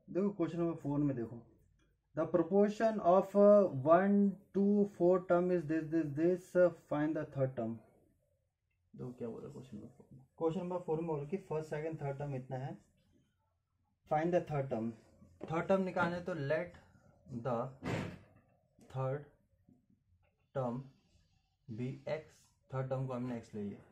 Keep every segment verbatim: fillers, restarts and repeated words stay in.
देखो question number four में देखो, the proportion of one two four term is this this this, find the third term. देखो क्या बोला क्वेश्चन नंबर फोर में, क्वेश्चन नंबर फोर में बोल कि फर्स्ट सेकंड थर्ड टर्म इतना है, find the third term. Third term निकालने तो let the third term be x, third term को हमने एक्स ले लिया।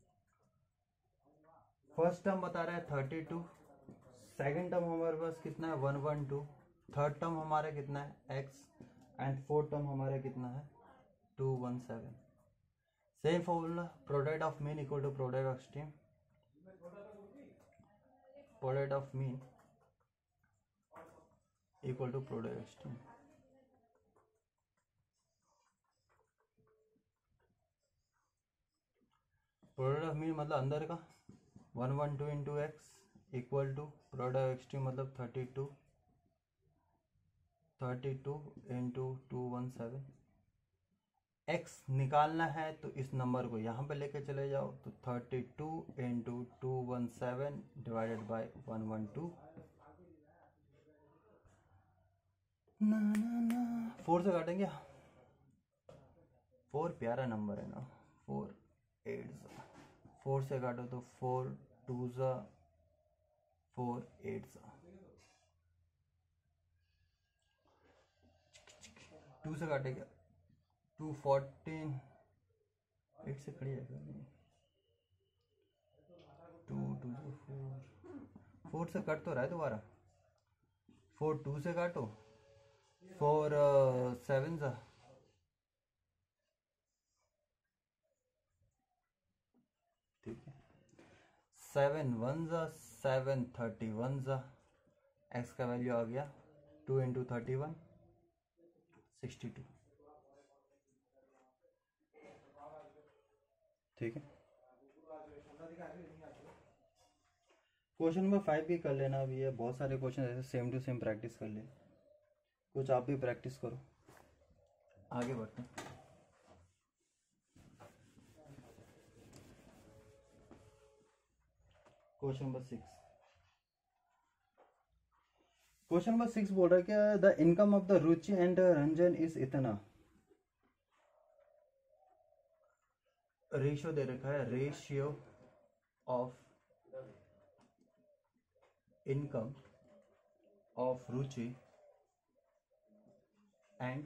फर्स्ट टर्म बता रहा है थर्टी टू, सेकेंड टर्म हमारे पास कितना है one one two, third term हमारा कितना है एक्स, एंड फोर्थ टर्म हमारा कितना है two one seven. Same formula, product of mean equal to product of stream, product of mean equal to product of stream. Product of mean मतलब अंदर का one one two into x equal to product of extreme मतलब thirty two thirty two into two one seven. X निकालना है तो इस number को यहाँ पे लेके चले जाओ, तो thirty two into two one seven divided by one one two. ना ना ना फोर से काटेंगे, फोर प्यारा नंबर है ना, फोर एट, फोर से काटो तो फोर टू ज़ा फोर एट ज़ा, टू से काटेगा टू फोर्टीन, एट से खड़ी है टू टू जो फोर, फोर से कट तो रहा है दोबारा, फोर टू से काटो, फोर सेवन ज़ा ठीक है, सेवन वन ज़ा सेवन, थर्टी वन ज़ा, एक्स का वैल्यू आ गया two into thirty one sixty two. ठीक है, क्वेश्चन नंबर फाइव भी कर लेना, अभी है बहुत सारे क्वेश्चन ऐसे सेम टू सेम प्रैक्टिस कर ले, कुछ आप भी प्रैक्टिस करो। आगे बढ़ते हैं। Question number six, question number six बोल रहा है क्या, the income of the Ruchi and Ranjan is इतना, रेशियो दे रखा है, ratio of income of Ruchi and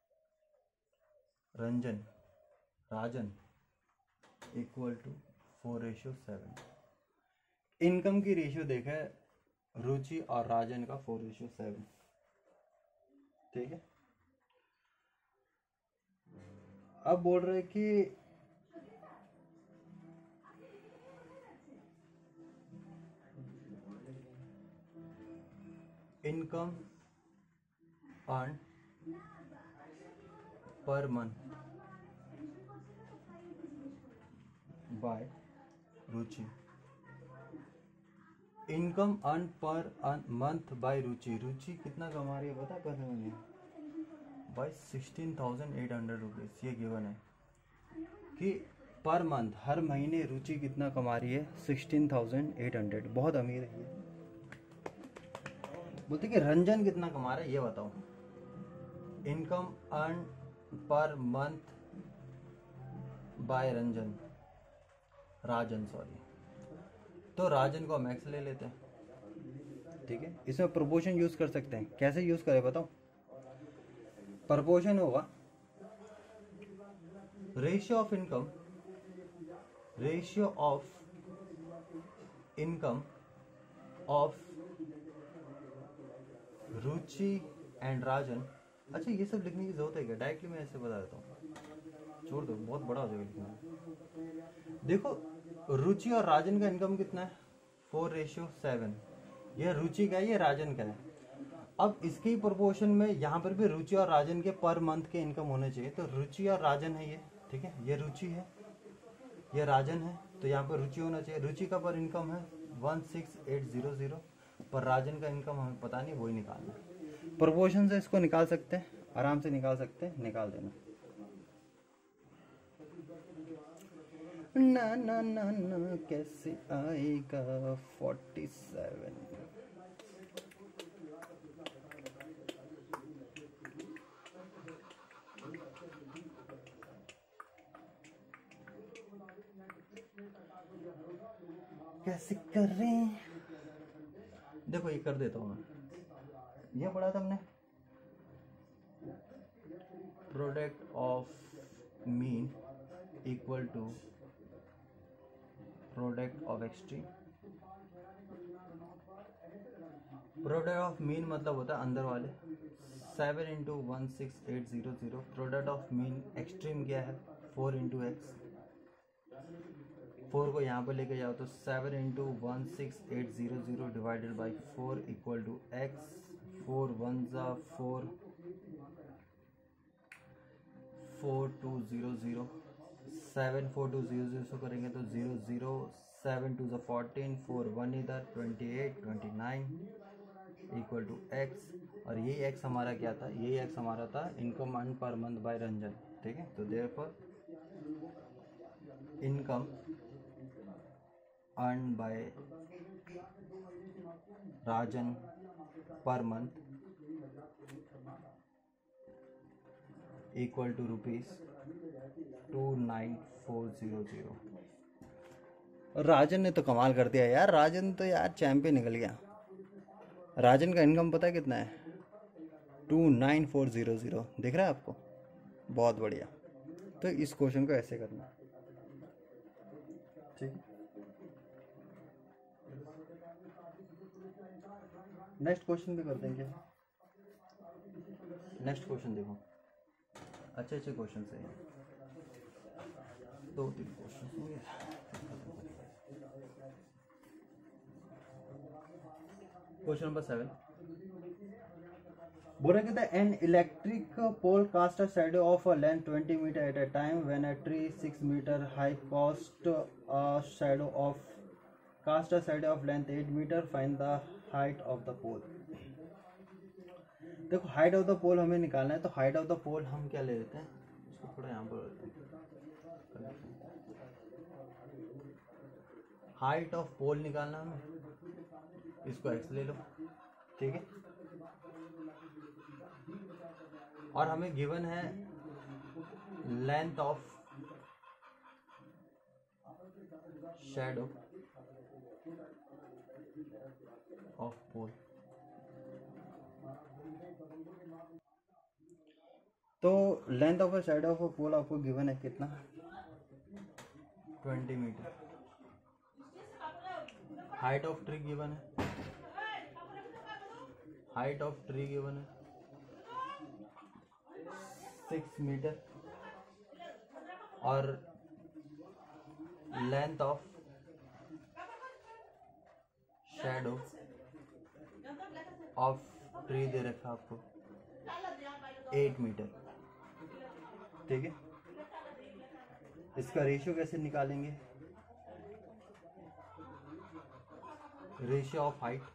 Ranjan Rajan equal to four ratio seven. Income की रेशियो देखा है रुचि और राजन का फोर रेशियो सेवन। ठीक है, अब बोल रहे कि income earn per month by Ruchi, income earn per month by Ruchi, Ruchi कितना कमा रही है पता कर रहे हैं by sixteen thousand eight hundred rupees, ये गिवन है कि पर मंथ हर महीने रुचि कितना कमा रही है सिक्सटीन थाउजेंड एट हंड्रेड, बहुत अमीर है ये। बोलते कि रंजन कितना कमा रहा है ये बताओ, income earn per month by Ranjan Rajan sorry, तो राजन को हम एक्स ले लेते हैं। ठीक है, इसमें प्रोपोर्शन यूज कर सकते हैं, कैसे यूज करें बताओ, प्रोपोर्शन होगा ratio of income, ratio of income of Ruchi and Rajan. अच्छा ये सब लिखने की जरूरत है क्या, डायरेक्टली मैं ऐसे बता देता हूँ, छोड़ दो बहुत बड़ा हो जाएगा लिखना। देखो रुचि और राजन का इनकम कितना है फोर रेशियो सेवन, ये रुचि का है ये राजन का है। अब इसके प्रोपोर्शन में यहाँ पर भी रुचि और राजन के पर मंथ के इनकम होने चाहिए, तो रुचि और राजन है ये, ठीक है, ये रुचि है ये राजन है, तो यहाँ पर रुचि होना चाहिए। रुचि का पर इनकम है one six eight zero zero, पर राजन का इनकम हमें पता नहीं, वही निकालना है। प्रोपोर्शन से इसको निकाल सकते हैं, आराम से निकाल सकते हैं, निकाल देना। ना ना ना ना कैसे आएगा फोर्टी सेवन, कैसे करें, देखो ये कर देता हूँ मैं, ये पढ़ा था हमने, product of mean equal to product of extreme. Product of mean मतलब होता है अंदर वाले, seven into one six eight zero zero. Product of mean extreme क्या है, फोर इंटू एक्स। फोर को यहाँ पर लेके जाओ तो seven into one six eight zero zero divided by four equal to x. Four one ज़ा four, four two zero zero, seven four two zero zero से करेंगे तो ज़ीरो ज़ीरो, सेवन टू ज़ा फोर्टीन, फोर वन इधर twenty eight, twenty nine equal to x. और ये x हमारा क्या था, ये एक्स हमारा था income earn per month by Ranjan, ठीक है। तो therefore income earn by Rajan per month equal to rupees two nine four zero zero. Rajan ने तो कमाल कर दिया यार, राजन तो यार चैंपियन निकल गया। राजन का इनकम पता है कितना है, two nine four zero zero, दिख रहा है आपको, बहुत बढ़िया। तो इस क्वेश्चन को ऐसे करना, ठीक है। नेक्स्ट क्वेश्चन भी कर देंगे। नेक्स्ट क्वेश्चन देखो, अच्छे अच्छे क्वेश्चन है, दो तीन क्वेश्चन हुए। क्वेश्चन नंबर सेवन बोला कहता है an electric pole cast a shadow of a length twenty meter at a time when a tree six meter high cast a shadow of cast a shadow of length eight meter, find the height of the pole. देखो height of the पोल हमें निकालना है, तो height of the पोल हम क्या ले लेते हैं, उसको थोड़ा यहाँ पर हाइट ऑफ पोल निकालना हमें, इसको एक्स ले लो, ठीक है। और हमें गिवन है length of shadow of pole. तो length of shadow of pole आपको गिवन है कितना, twenty meter. Height of tree given है, हाइट ऑफ ट्री गिवन है सिक्स मीटर, और length of shadow of tree दे रखा आपको एट मीटर, ठीक है। इसका रेशियो कैसे निकालेंगे, रेशियो ऑफ हाइट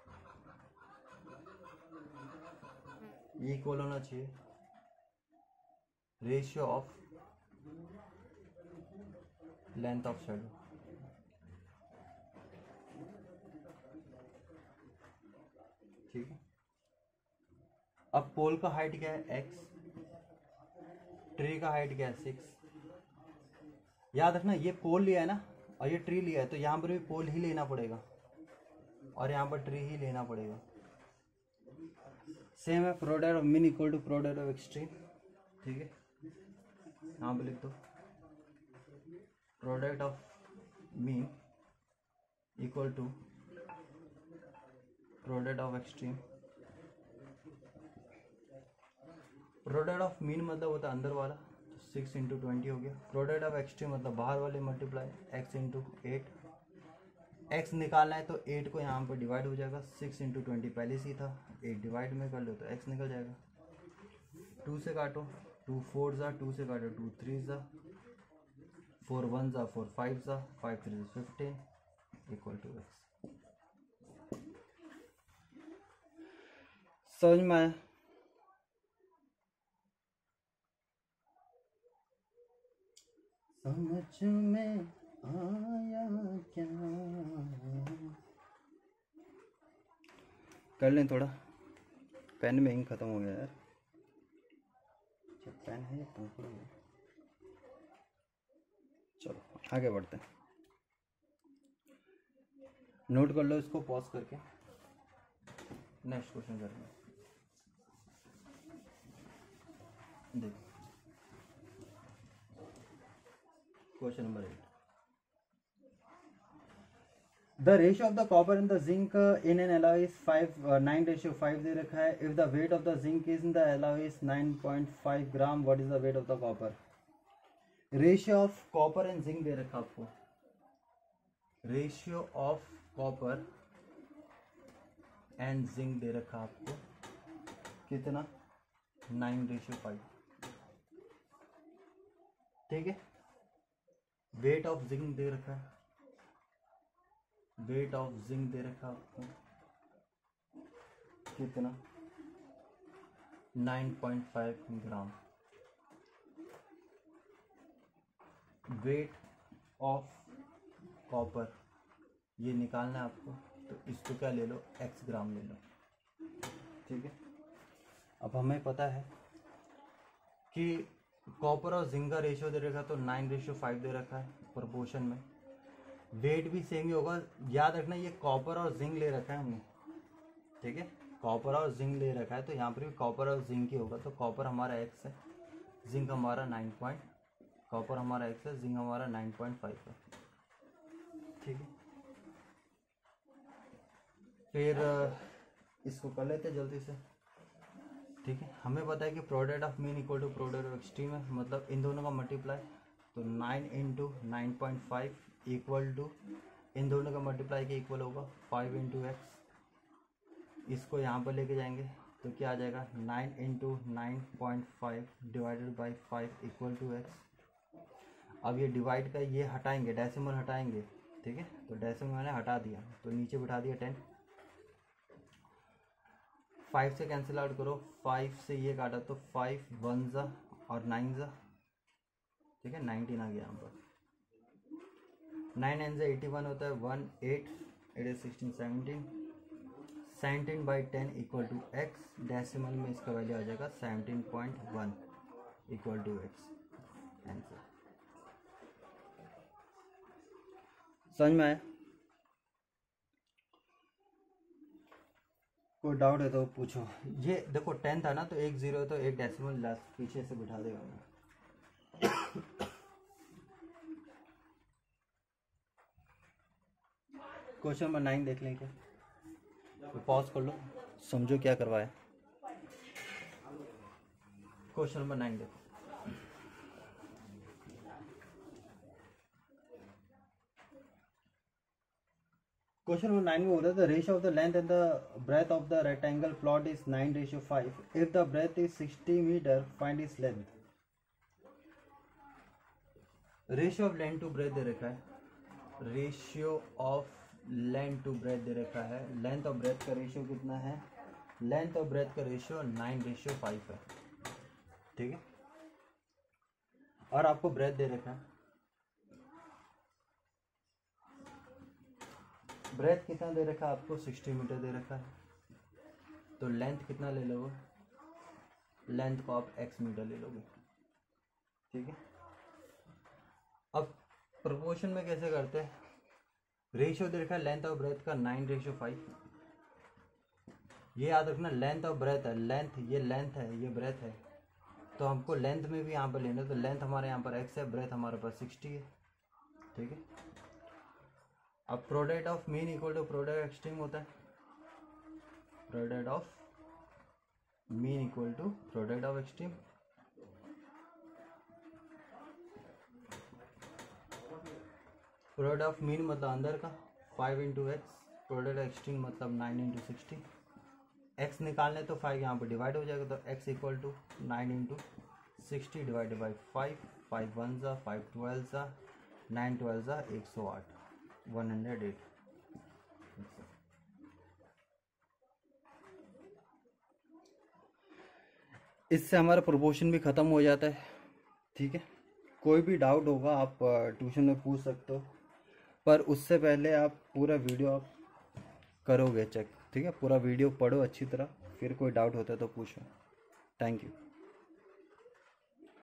इक्वल होना चाहिए ratio of length of shadow, ठीक है। अब पोल का हाइट क्या है एक्स, ट्री का हाइट क्या है सिक्स। याद रखना ये पोल लिया है ना और ये ट्री लिया है, तो यहाँ पर भी पोल ही लेना पड़ेगा और यहाँ पर ट्री ही लेना पड़ेगा। सेम है product of mean equal to product of extreme, ठीक है। यहाँ पे लिख दो product of mean equal to product of extreme. Product of mean मतलब होता है अंदर वाला, तो सिक्स इंटू ट्वेंटी हो गया। प्रोडक्ट ऑफ एक्सट्रीम मतलब बाहर वाले multiply x into eight. X निकालना है तो एट को यहाँ पर डिवाइड हो जाएगा, सिक्स इंटू ट्वेंटी पहले से ही था, एट डिवाइड में कर लो तो एक्स निकल जाएगा। टू से काटो, टू फोर ज़ा, टू से काटो टू थ्री ज़ा, फोर वन ज़ा फोर फाइव ज़ा, फाइव थ्री ज़ा फिफ्टीन इक्वल टू एक्स। समझ में आया? समझ में आया क्या? कर लें थोड़ा, पेन में इंक खत्म हो गया यार। अच्छा पेन है या पंखुड़ी है? चलो आगे बढ़ते हैं। नोट कर लो इसको पॉज करके, नेक्स्ट क्वेश्चन करेंगे। देखो question number eight, the ratio of the copper in the zinc in an alloy is five nine ratio five दे रखा है। If the weight of the zinc is in the alloy is nine point five gram, what is the weight of the copper. Ratio of copper and zinc दे रखा आपको, ratio of copper and zinc दे रखा आपको कितना, nine ratio five, ठीक है। Weight of zinc दे रखा है, वेट ऑफ जिंक दे रखा आपको कितना, nine point five gram. Weight of copper ये निकालना है आपको, तो इसको क्या ले लो, एक्स ग्राम ले लो, ठीक है। अब हमें पता है कि कॉपर और जिंक का रेशियो दे रखा है, तो नाइन रेशियो फाइव दे रखा है प्रोपोर्शन में। वेट भी सेम ही होगा, याद रखना ये कॉपर और जिंक ले रखा है हमने, ठीक है। कॉपर और जिंक ले रखा है, तो यहाँ पर भी कॉपर और जिंक ही होगा। तो कॉपर हमारा एक्स है, जिंक हमारा नाइन पॉइंट कॉपर हमारा एक्स है, जिंक हमारा नाइन पॉइंट फाइव है, ठीक है। फिर इसको कर लेते हैं जल्दी से, ठीक है। हमें पता है कि product of mean equal to product of extreme है, मतलब इन दोनों का मल्टीप्लाई, तो nine into nine point five equal to इन दोनों का मल्टीप्लाई के इक्वल होगा फाइव इंटू एक्स। इसको यहाँ पर लेके जाएंगे तो क्या आ जाएगा, nine into nine point five divided by five equal to x. अब ये डिवाइड का ये हटाएंगे, डेसिमल हटाएंगे, ठीक है। तो डेसिमल मैंने हटा दिया, तो नीचे बिठा दिया टेन। फाइव से कैंसिल आउट करो, फाइव से ये काटा तो फाइव वन ज़ा और नाइन ज़ा, ठीक है, नाइनटीन आ गया यहाँ पर। नाइन एन से एटी वन होता है, one eight eight is sixteen seventeen, seventeen by ten equal to x. Decimal में इसका वैल्यू आ जाएगा seventeen point one equal to x answer. समझ में आया? कोई डाउट है तो पूछो। ये देखो टेन था ना, तो एक जीरो है तो एक डेसिमल लास्ट पीछे से बिठा देगा मैं। क्वेश्चन नंबर नाइन देख लें क्या, तो पॉज कर लो, समझो क्या करवाया। क्वेश्चन नंबर नाइन देखो, क्वेश्चन नंबर नाइन में बोल रहा था ratio of the length and the breadth of the rectangle plot is nine ratio five. If the breadth is sixty metre find is length. Ratio of length to breadth दे रखा है, ratio of length to breadth दे रखा है। Length of breadth का ratio कितना है, length of breadth का रेशियो नाइन रेशियो फाइव है, ठीक है। और आपको ब्रेथ दे रखा है, ब्रेथ कितना दे रखा है आपको, सिक्सटी मीटर दे रखा है। तो लेंथ कितना ले लोगे, लेंथ को आप एक्स मीटर ले लोगे, ठीक है। अब प्रोपोर्शन में कैसे करते हैं, रेशियो दे रखा है लेंथ ऑफ ब्रेथ का नाइन रेशियो फाइव। ये याद रखना लेंथ ऑफ ब्रेथ है, लेंथ ये लेंथ है, ये ब्रेथ है, तो हमको लेंथ में भी यहाँ पर लेना है। तो लेंथ हमारे यहाँ पर एक्स है, ब्रेथ हमारे पास सिक्सटी है, ठीक है। अब product of mean equal to product extreme होता है, product of mean equal to product of extreme. Product of mean मतलब अंदर का five into x, product extreme मतलब नाइन इंटू सिक्सटी। एक्स निकालने तो फाइव यहाँ पर डिवाइड हो जाएगा, तो x equal to nine into sixty divided by five, five one ज़ा, फाइव ट्वेल्व ज़ा, नाइन ट्वेल्व ज़ा एक सौ आठ, वन हंड्रेड एट। इससे हमारा प्रोपोर्शन भी ख़त्म हो जाता है, ठीक है। कोई भी डाउट होगा आप ट्यूशन में पूछ सकते हो, पर उससे पहले आप पूरा वीडियो आप करोगे चेक, ठीक है। पूरा वीडियो पढ़ो अच्छी तरह, फिर कोई डाउट होता है तो पूछो। Thank you.